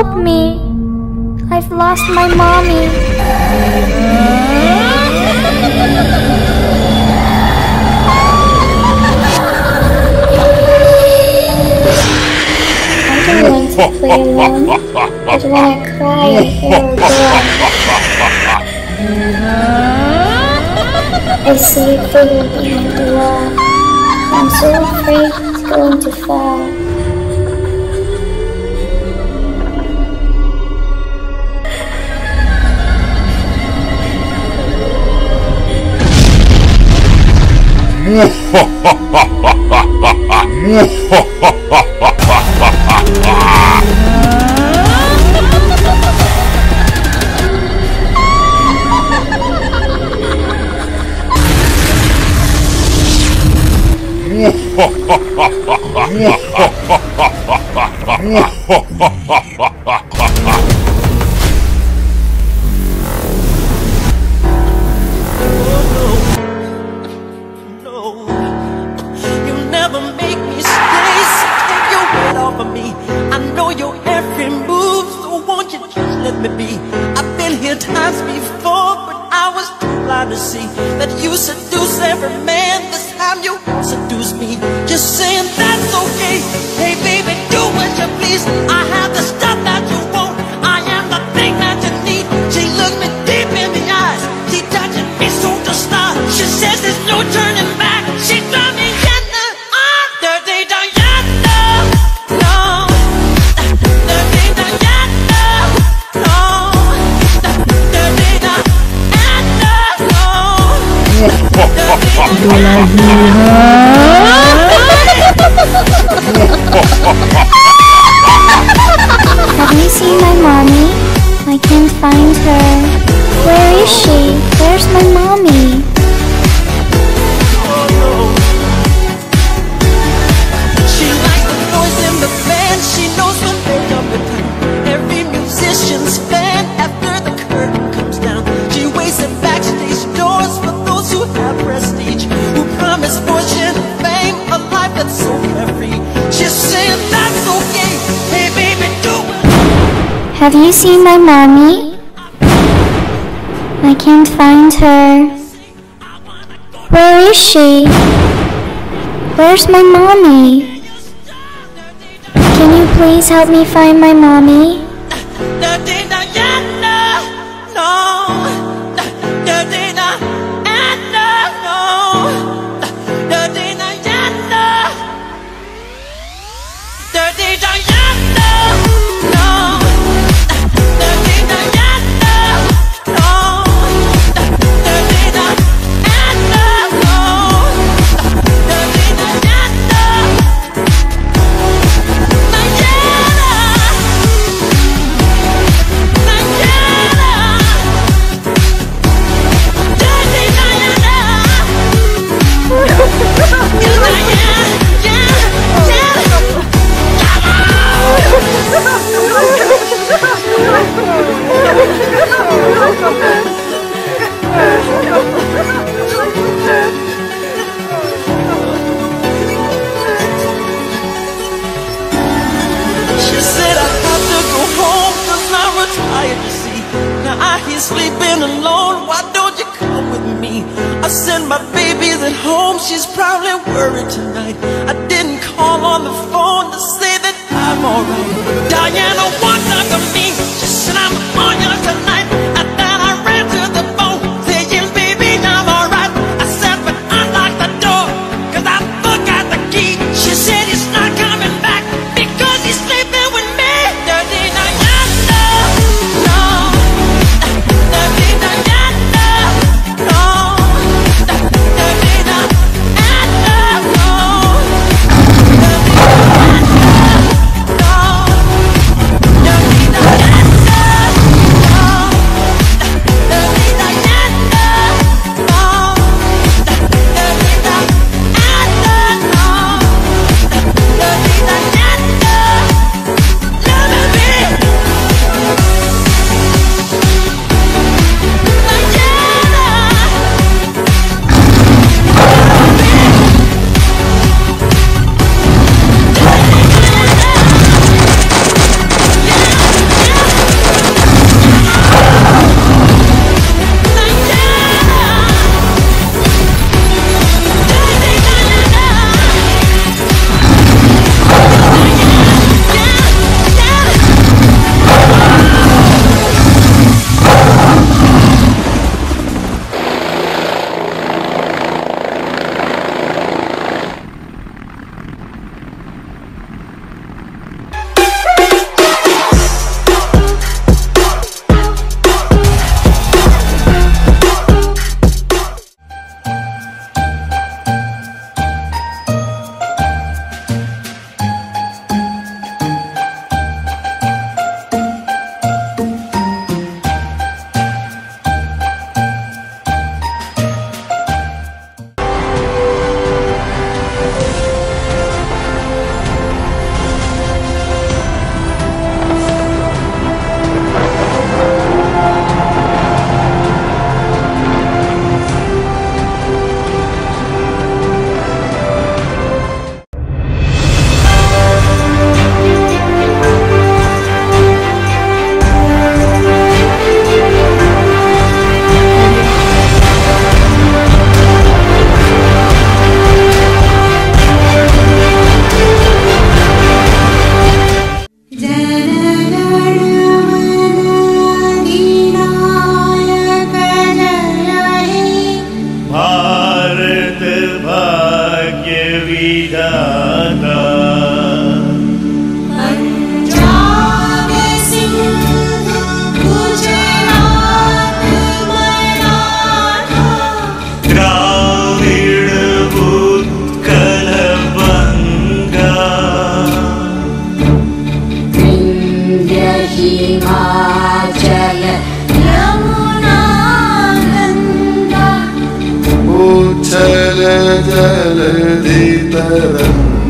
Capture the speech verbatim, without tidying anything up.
help me. I've lost my mommy. I don't want to play alone, but when I cry, I hear her door. I see a figure behind the wall. I'm so afraid it's going to fall. Have you seen my mommy? I can't find her. Where is she? Where's my mommy? She likes the noise in the band. She knows when they come with her. Every musician's fan after the curtain comes down. She waits at backstage doors for those who have prestige, who promise fortune, fame, a life that's so carefree. She's saying that's okay. Hey baby, do it. Have you seen my mommy? I can't find her. Where is she? Where's my mommy? Can you please help me find my mommy? Sleeping alone, why don't you come with me? I sent my babies at home, she's probably worried tonight. I didn't call on the phone to say that I'm alright. Diana walked up to me, she said I'm on you tonight. And then I ran to the phone, saying baby I'm alright. I said but unlock the door, cause I forgot the key. She said he's not coming back, because he's sleeping with me. Dirty Diana, no. Have Vidhata Punjab Sindhu Gujarat Maratha Dravid Utkal Banga Vindhya Himachal Yamuna Ganga Uchhal जलधि Tharanga